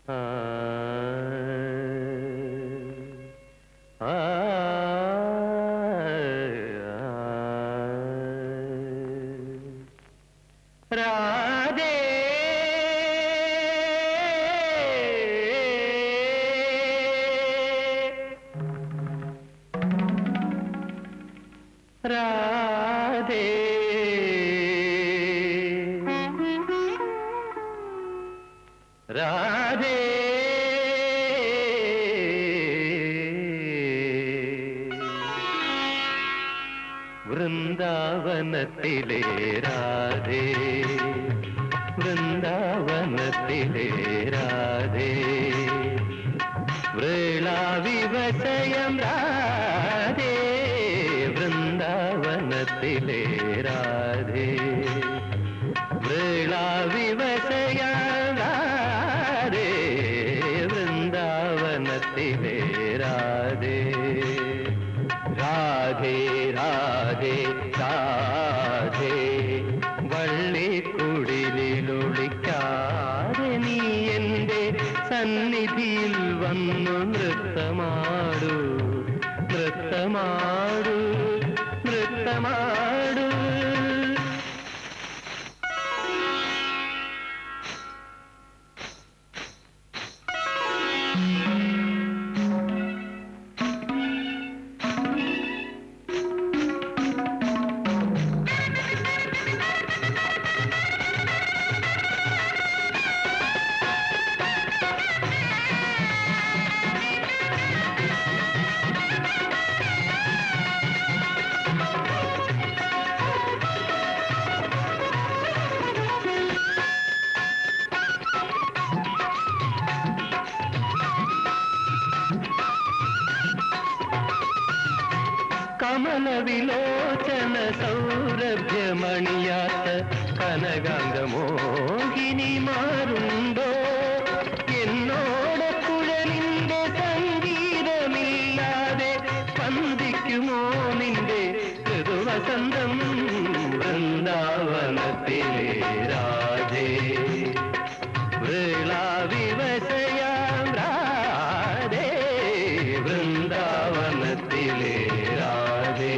राधे राधे राधे वृंदावनतिले राधे वृंदावनतिले राधे व्रीळाविवशयं राधे वृंदावनतिले राधे व्रीळाविवशयं राधे वृंदावनतिले राधे राधे राधे राधे വള്ളിക്കുടിലൊളിക്കാതെ നീ എൻ്റെ സന്നിധിയിൽ വന്നു നൃത്തമാടൂ നൃത്തമാടൂ നൃത്തമാടൂ കമലവിലോചന സൗരഭ്യമണിയാത്ത കനകാംഗമോഹിനി മാറുണ്ടോ എന്നോട് കുഴലിന്റെ സംഗീതമില്ലാതെ സ്പന്ദിക്കുമോ നിന്റെ ഋതുവസന്തം വൃന്ദാവനത്തിലെ രാധേ വ്രീളാവിവശയാം രാധേ വൃന്ദാവനത്തിലെ രാധേ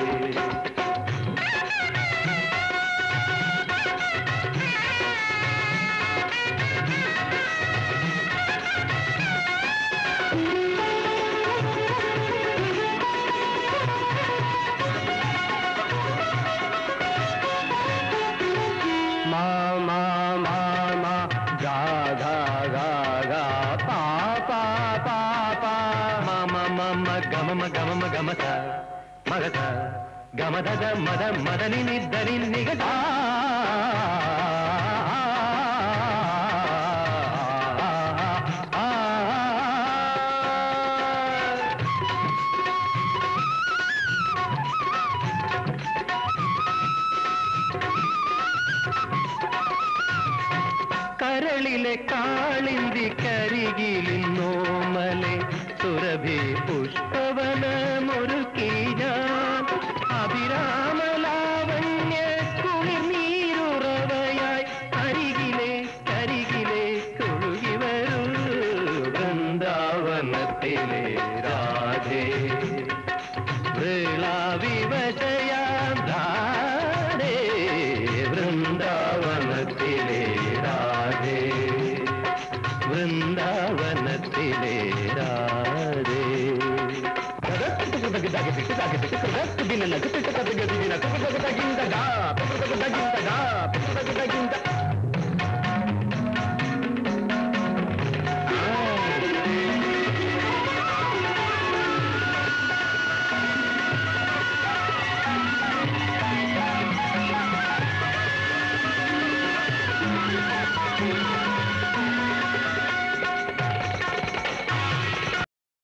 గమత మగత గమదగ మద మదని నిద్దని నిగట കരളിലെ കാളിന്തി കരികിലിന്നോമലെ സുരഭി പുഷ്പവനമൊരുക്കി ഞാൻ അഭിരാമലാവണ്യ കുളിർനീരുറവയായി അരികിലെ കരികിലെ കൊഴുകി വരൂ വൃന്ദാവനത്തിലെ രാധേ വ്രീളാവിവശയാം രാധേ വൃന്ദാവനത്തിലെ രാധേ വൃന്ദാവനത്തിലെ രാധേ गिन